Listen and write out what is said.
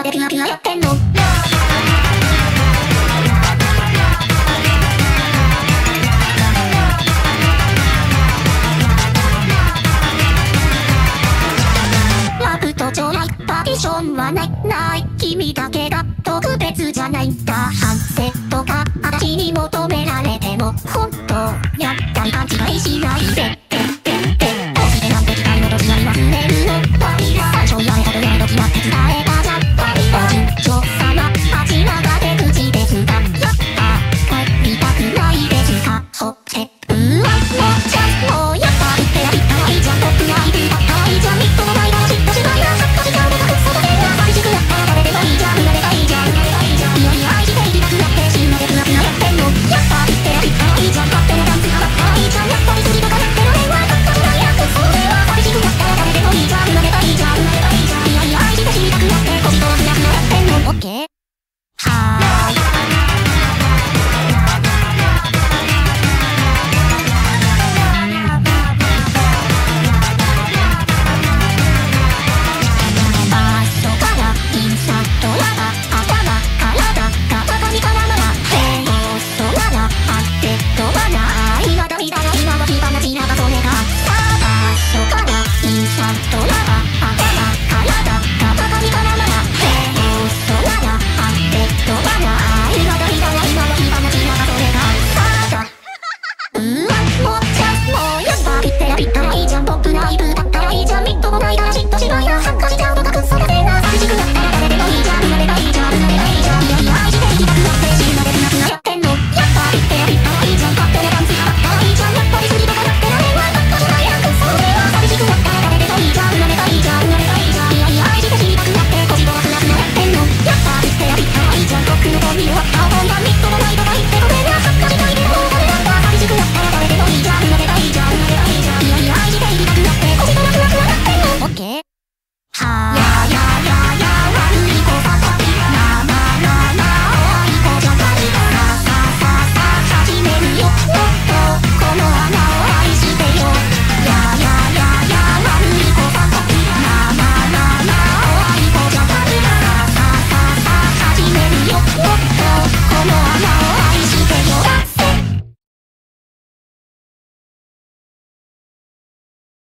でピュアピュアやってんの。ラブと将来パーティションはない君だけが特別じゃないんだ。反省とか私に求められても本当やったり勘違いしないで。